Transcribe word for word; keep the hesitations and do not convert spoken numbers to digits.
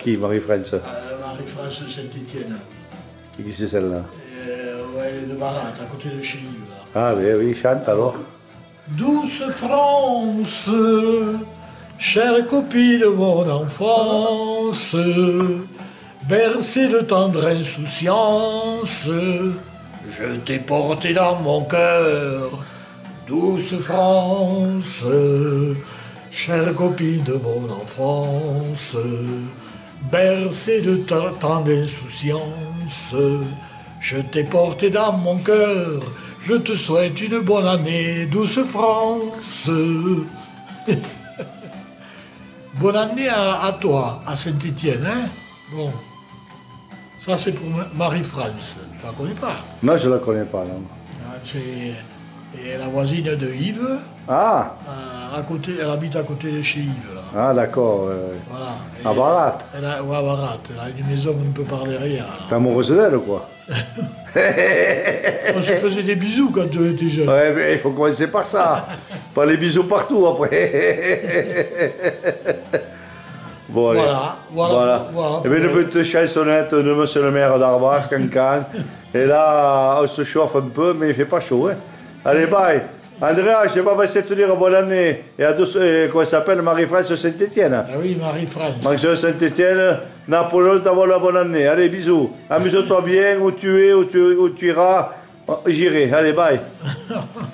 Qui, Marie-France? Euh, Marie-France Saint-Étienne. Qui c'est celle-là? Euh, ouais, elle est de Barat, à côté de chez nous, là. Ah oui, oui, chante alors. Douce France, chère copine de mon enfance, bercée de tendre insouciance, je t'ai porté dans mon cœur. Douce France, chère copine de mon enfance, bercée de tant d'insouciance, je t'ai porté dans mon cœur. Je te souhaite une bonne année, douce France. Bonne année à, à toi, à Saint-Étienne, hein? Bon. Ça, c'est pour Marie-France. Tu la connais pas? Non, je ne la connais pas, non. Ah, c'est et la voisine de Yves. Ah! À, à côté, elle habite à côté de chez Yves, là. Ah, d'accord. Euh, Voilà. à Barat. Elle a, ouais, à Barat. Elle a une maison un peu par derrière, là. T'es amoureuse d'elle, quoi? On se faisait des bisous quand tu étais jeune. Ouais, mais il faut commencer par ça. Pas les bisous partout, après. Bon, allez. Voilà, voilà. Voilà. voilà Et bien, une petite chansonnette de Monsieur le maire d'Arbas, Cancan. Et là, on se chauffe un peu, mais il fait pas chaud, hein. Allez, bye. Andrea, je ne sais pas si te dire bonne année. Et à tous, euh, comment ça s'appelle, Marie-France Saint-Étienne. Ah oui, Marie-France. Marie-France Saint-Étienne, Napoléon t'envoie la bonne année. Allez, bisous. Amuse-toi bien, où tu es, où tu, où tu iras. J'irai. Allez, bye.